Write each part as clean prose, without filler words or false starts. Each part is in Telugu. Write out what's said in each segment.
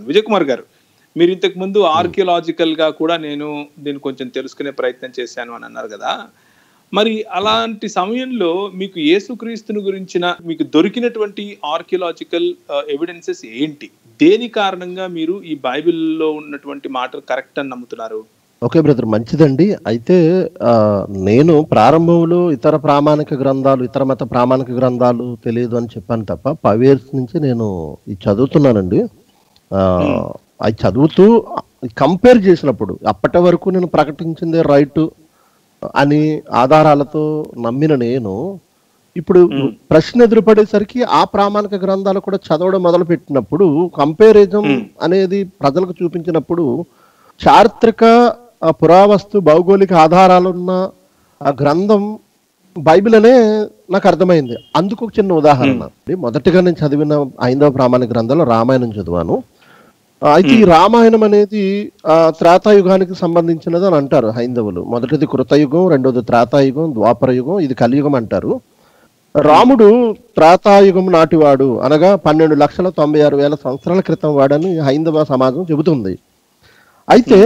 విజయ్ కుమార్ గారు, మీరు ఇంతకు ముందు ఆర్కియలాజికల్ గా కూడా నేను దీన్ని కొంచెం తెలుసుకునే ప్రయత్నం చేశాను అని అన్నారు కదా. మరి అలాంటి సమయంలో మీకు యేసుక్రీస్తుని గురించిన మీకు దొరికినటువంటి ఆర్కియలాజికల్ ఎవిడెన్సెస్ ఏంటి? దేని కారణంగా మీరు ఈ బైబిల్లో ఉన్నటువంటి మాటలు కరెక్ట్ అని నమ్ముతున్నారు? ఓకే బ్రదర్, మంచిదండి. అయితే నేను ప్రారంభంలో ఇతర ప్రామాణిక గ్రంథాలు, ఇతర మత ప్రామాణిక గ్రంథాలు తెలియదు అని చెప్పాను తప్ప 5 years నుంచి నేను ఇది చదువుతున్నానండి. అది చదువుతూ కంపేర్ చేసినప్పుడు అప్పటి వరకు నేను ప్రకటించిందే రైట్ అని ఆధారాలతో నమ్మిన నేను ఇప్పుడు ప్రశ్న ఎదురుపడేసరికి ఆ ప్రామాణిక గ్రంథాలు కూడా చదవడం మొదలు పెట్టినప్పుడు, కంపారిజన్ అనేది ప్రజలకు చూపించినప్పుడు చారిత్రక పురావస్తు భౌగోళిక ఆధారాలున్న ఆ గ్రంథం బైబిల్ అనే నాకు అర్థమైంది. అందుకు ఒక చిన్న ఉదాహరణ. మొదటిగా నేను చదివిన 5వ ప్రామాణిక గ్రంథంలో రామాయణం చదివాను. అయితే ఈ రామాయణం అనేది త్రేతాయుగానికి సంబంధించినది అని అంటారు హైందవులు. మొదటిది కృతయుగం, రెండోది త్రేతాయుగం, ద్వాపరయుగం, ఇది కలియుగం అంటారు. రాముడు త్రేతాయుగం నాటివాడు అనగా 12,96,000 సంవత్సరాల క్రితం వాడని హైందవ సమాజం చెబుతుంది. అయితే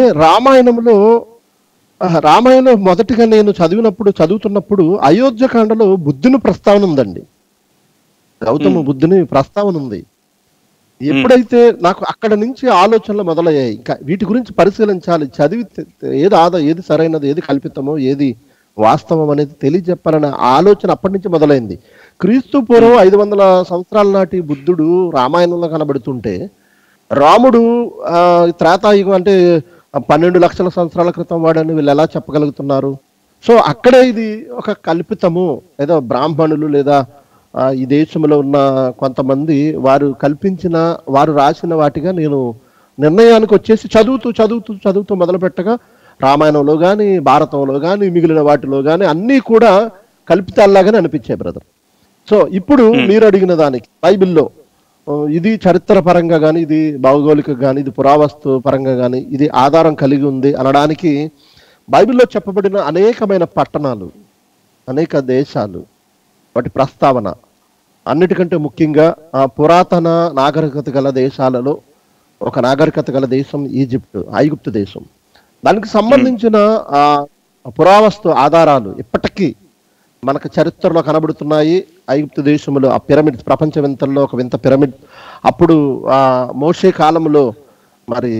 రామాయణం మొదటిగా నేను చదువుతున్నప్పుడు అయోధ్యకాండలో బుద్ధుని ప్రస్తావన ఉందండి. గౌతమ బుద్ధుని ప్రస్తావన ఉంది. ఎప్పుడైతే నాకు అక్కడ నుంచి ఆలోచనలు మొదలయ్యాయి, ఇంకా వీటి గురించి పరిశీలించాలి, చదివి ఏది సరైనది, ఏది కల్పితమో, ఏది వాస్తవం అనేది తెలియజెప్పాలనే ఆలోచన అప్పటి నుంచి మొదలైంది. క్రీస్తు పూర్వం 500 సంవత్సరాల నాటి బుద్ధుడు రామాయణంలో కనబడుతుంటే, రాముడు త్రేతాయుగం అంటే 12 లక్షల సంవత్సరాల క్రితం వాడని వీళ్ళు ఎలా చెప్పగలుగుతున్నారు? సో అక్కడే ఇది ఒక కల్పితము, ఏదో బ్రాహ్మణులు లేదా ఈ దేశంలో ఉన్న కొంతమంది వారు రాసిన వాటిగా నేను నిర్ణయానికి వచ్చేసి చదువుతూ మొదలు పెట్టగా రామాయణంలో కానీ, భారతంలో కానీ, మిగిలిన వాటిలో కానీ అన్నీ కూడా కల్పితాల్లాగానే అనిపించాయి బ్రదర్. సో ఇప్పుడు మీరు అడిగిన దానికి బైబిల్లో ఇది చరిత్ర పరంగా కానీ, ఇది భౌగోళిక కానీ, ఇది పురావస్తు పరంగా కానీ ఇది ఆధారం కలిగి ఉంది అనడానికి బైబిల్లో చెప్పబడిన అనేకమైన పట్టణాలు, అనేక దేశాలు, వాటి ప్రస్తావన, అన్నిటికంటే ముఖ్యంగా పురాతన నాగరికత గల దేశాలలో ఒక నాగరికత గల దేశం ఐగుప్తు దేశం. దానికి సంబంధించిన పురావస్తు ఆధారాలు ఇప్పటికీ మనకు చరిత్రలో కనబడుతున్నాయి. ఐగుప్తు దేశంలో ఆ పిరమిడ్ ప్రపంచ వింతల్లో ఒక వింత పిరమిడ్. అప్పుడు మోషే కాలంలో మరి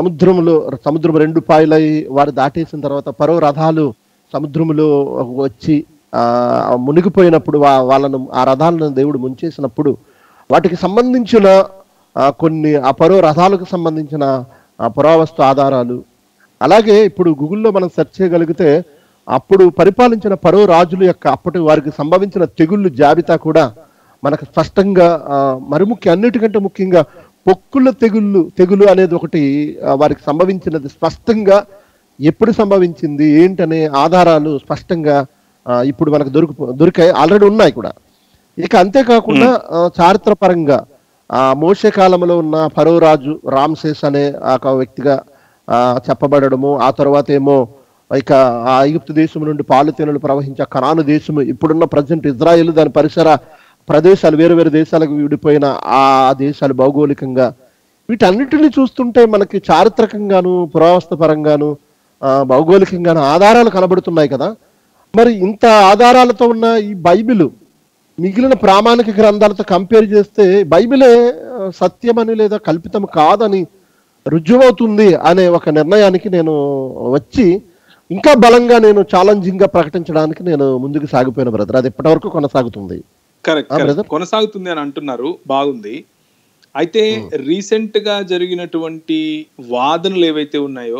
సముద్రం 2 పాయలై వారు దాటేసిన తర్వాత పరో రథాలు సముద్రంలో వచ్చి మునిగిపోయినప్పుడు వాళ్ళను ఆ రథాలను దేవుడు ముంచేసినప్పుడు వాటికి సంబంధించిన కొన్ని ఆ పరో రథాలకు సంబంధించిన పురావస్తు ఆధారాలు, అలాగే ఇప్పుడు గూగుల్లో మనం సెర్చ్ చేయగలిగితే అప్పుడు పరిపాలించిన పరో రాజుల యొక్క అప్పటి వారికి సంభవించిన తెగుళ్ళు జాబితా కూడా మనకు స్పష్టంగా అన్నిటికంటే ముఖ్యంగా పొక్కుల తెగులు అనేది ఒకటి వారికి సంభవించినది స్పష్టంగా ఎప్పుడు సంభవించింది ఏంటనే ఆధారాలు స్పష్టంగా ఇప్పుడు మనకు దొరికాయి, ఆల్రెడీ ఉన్నాయి కూడా. ఇక అంతేకాకుండా చారిత్రపరంగా మోషే కాలంలో ఉన్న ఫరో రాజు రామ్సేస్ అనే ఒక వ్యక్తిగా చెప్పబడము, ఆ తర్వాత ఏమో ఇక ఆ ఐగుప్తు దేశం నుండి పాలుతేనెలు ప్రవహించే కనాను దేశము, ఇప్పుడున్న ప్రజెంట్ ఇజ్రాయెల్, దాని పరిసర ప్రదేశాలు, వేరు దేశాలకు విడిపోయిన ఆ దేశాలు భౌగోళికంగా, వీటన్నిటిని చూస్తుంటే మనకి చారిత్రకంగాను పురావస్తు పరంగాను భౌగోళికంగాను ఆధారాలు కనబడుతున్నాయి కదా. మరి ఇంత ఆధారాలతో ఉన్న ఈ బైబిల్ మిగిలిన ప్రామాణిక గ్రంథాలతో కంపేర్ చేస్తే బైబిలే సత్యమని లేదా కల్పితం కాదని రుజువవుతుంది అనే ఒక నిర్ణయానికి నేను వచ్చి ఇంకా బలంగా నేను ఛాలెంజింగ్ గా ప్రకటించడానికి నేను ముందుకు సాగిపోయిన బ్రదర్. అది ఇప్పటి వరకు కొనసాగుతుంది. కరెక్ట్, కొనసాగుతుంది అని అంటున్నారు, బాగుంది. అయితే రీసెంట్ గా జరిగినటువంటి వాదనలు ఏవైతే ఉన్నాయో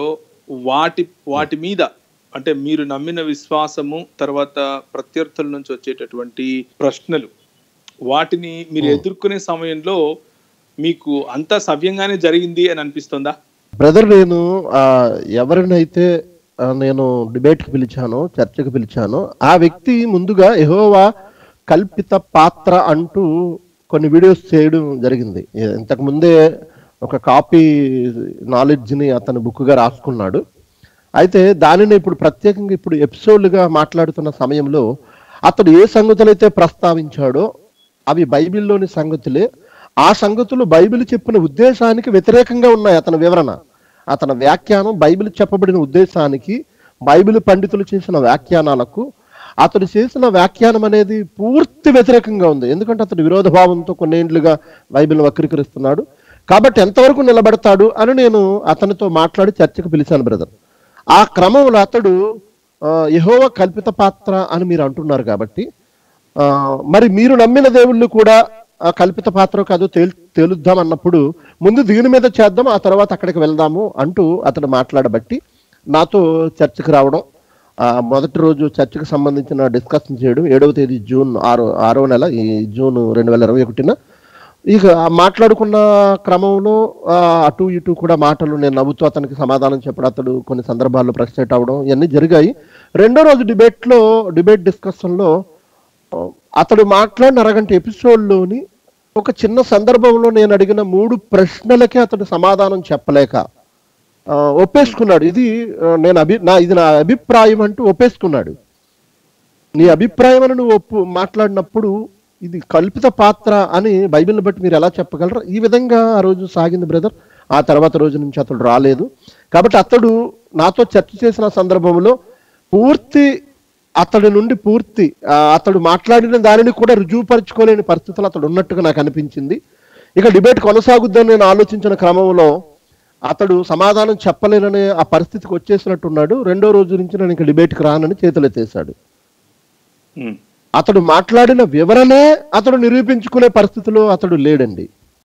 వాటి మీద అంటే మీరు నమ్మిన విశ్వాసము, తర్వాత ప్రత్యర్థుల నుంచి వచ్చేటటువంటి ప్రశ్నలు, వాటిని మీరు ఎదుర్కొనే సమయంలో మీకు అంతా సవ్యంగానే జరిగింది అని అనిపిస్తుందా? బ్రదర్, నేను ఎవరినైతే నేను డిబేట్కి పిలిచానో, చర్చకు పిలిచానో, ఆ వ్యక్తి ముందుగా యెహోవా కల్పిత పాత్ర అంటూ కొన్ని వీడియోస్ చేయడం జరిగింది. ఇంతకు ముందే ఒక కాపీ నాలెడ్జ్ని అతను బుక్గా రాసుకున్నాడు. అయితే దానిని ఇప్పుడు ప్రత్యేకంగా ఇప్పుడు ఎపిసోడ్లుగా మాట్లాడుతున్న సమయంలో అతడు ఏ సంగతులైతే ప్రస్తావించాడో అవి బైబిల్లోని సంగతులే. ఆ సంగతులు బైబిల్ చెప్పిన ఉద్దేశానికి వ్యతిరేకంగా ఉన్నాయి. అతని వివరణ, అతని వ్యాఖ్యానం బైబిల్ చెప్పబడిన ఉద్దేశానికి, బైబిల్ పండితులు చేసిన వ్యాఖ్యానాలకు అతడు చేసిన వ్యాఖ్యానం అనేది పూర్తి వ్యతిరేకంగా ఉంది. ఎందుకంటే అతడు విరోధభావంతో కొన్నేండ్లుగా బైబిల్ని వక్రీకరిస్తున్నాడు. కాబట్టి ఎంతవరకు నిలబడతాడు అని నేను అతనితో మాట్లాడి చర్చకు పిలిచాను బ్రదర్. ఆ క్రమంలో అతడు యెహోవా కల్పిత పాత్ర అని మీరు అంటున్నారు కాబట్టి, మరి మీరు నమ్మిన దేవుళ్ళు కూడా కల్పిత పాత్ర కాదు తేలుద్దాం అన్నప్పుడు ముందు దీని మీద చేద్దాం, ఆ తర్వాత అక్కడికి వెళ్దాము అంటూ అతడు మాట్లాడబట్టి నాతో చర్చకు రావడం, మొదటి రోజు చర్చకు సంబంధించిన డిస్కషన్ చేయడం 7వ తేదీ జూన్ 6వ నెల ఈ జూన్ 2021 ఇక మాట్లాడుకున్న క్రమంలో అటు ఇటు కూడా మాటలు నేను నవ్వుతూ అతనికి సమాధానం చెప్పడం, అతడు కొన్ని సందర్భాల్లో ఫ్రస్ట్రేట్ అవ్వడం ఇవన్నీ జరిగాయి. రెండో రోజు డిబేట్ డిస్కషన్లో అతడు మాట్లాడిన అరగంట ఎపిసోడ్లోని ఒక చిన్న సందర్భంలో నేను అడిగిన 3 ప్రశ్నలకే అతడు సమాధానం చెప్పలేక ఒప్పేసుకున్నాడు. ఇది ఇది నా అభిప్రాయం అంటూ ఒప్పేసుకున్నాడు. నీ అభిప్రాయం అని నువ్వు మాట్లాడినప్పుడు ఇది కల్పిత పాత్ర అని బైబిల్ని బట్టి మీరు ఎలా చెప్పగలరు? ఈ విధంగా ఆ రోజు సాగింది బ్రదర్. ఆ తర్వాత రోజు నుంచి అతడు రాలేదు. కాబట్టి అతడు నాతో చర్చ చేసిన సందర్భంలో అతడు మాట్లాడిన దానిని కూడా రుజువుపరచుకోలేని పరిస్థితులు అతడు ఉన్నట్టుగా నాకు అనిపించింది. ఇక డిబేట్ కొనసాగుద్దని నేను ఆలోచించిన క్రమంలో అతడు సమాధానం చెప్పలేననే ఆ పరిస్థితికి వచ్చేసినట్టున్నాడు. రెండో రోజు నుంచి నేను ఇక డిబేట్కి రానని చేతులెత్తేశాడు. అతడు మాట్లాడిన వివరణే అతడు నిరూపించుకునే పరిస్థితిలో అతడు లేడండి.